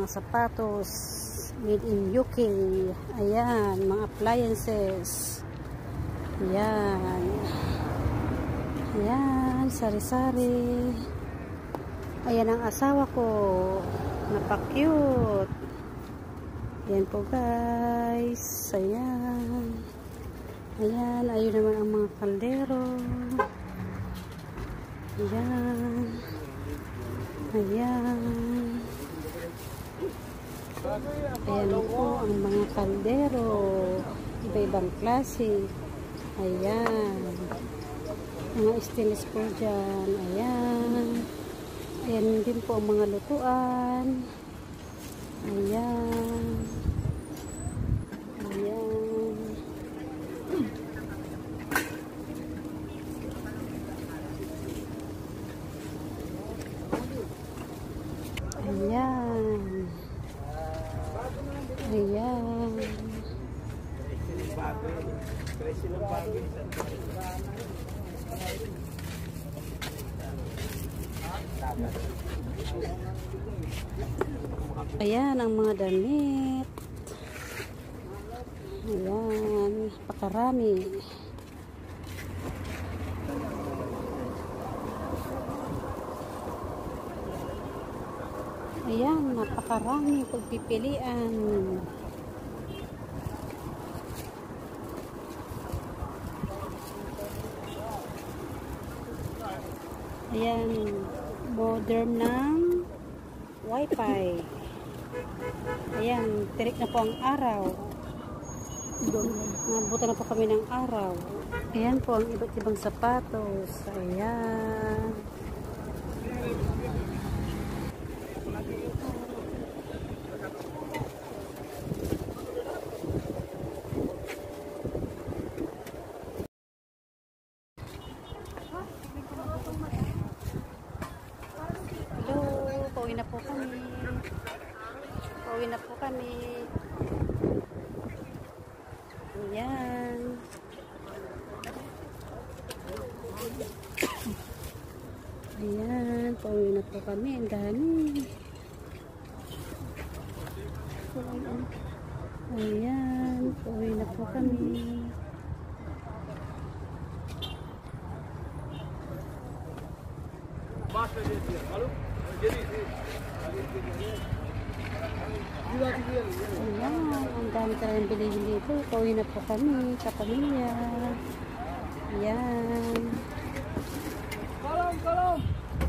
sapatos made in UK. Ayan, mga appliances. Ayan. Ayan, sari-sari. Ayan ang asawa ko. Napaka-cute. Ayan po guys. Ayan. Ayan, ayun naman ang mga kaldero. Ayan. Ayan. Ayan po ang mga kaldero. Iba-ibang klase. Ayan. Mga stainless po dyan. Ayan. Ayan din po ang mga lutuan. Ayan. Ayan. Ayan. Ayan. Ayan ang mga damit. Ayan, napakarami. Ayan, napakarami pagpipilian. Ayan, modern ng wifi. Ayan, tirik na po ang araw. Nabutan na po kami ng araw. Ayan po ang iba't ibang sapatos. Ayan. Pauwi na po kami. Pauwi na po kami. Ayan. Ayan. Pauwi na po kami. Ang dami. Ayan. Pauwi na po kami. Ayan, ang dami talagang bilihin dito. Pauwi na po kami, kapamilya. Ayan. Ayan.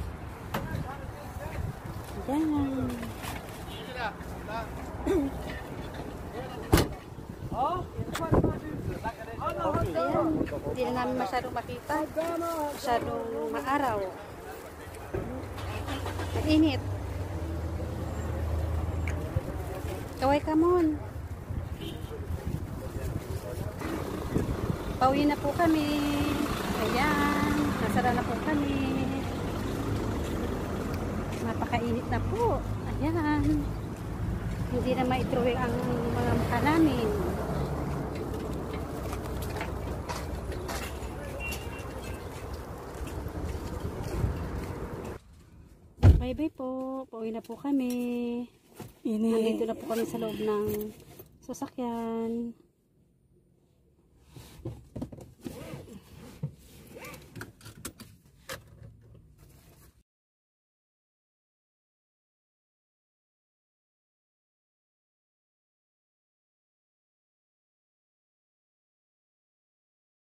Ayan, hindi na namin masyadong makita. Masyadong maaraw. Ang init. Kaway ka mon. Pauwi na po kami. Ayan. Nasara na po kami. Napakainit na po. Ayan. Hindi na maitruwing ang mga mukha namin. Bye-bye po. Pauwi na po kami. Nandito na po kami sa loob ng sasakyan.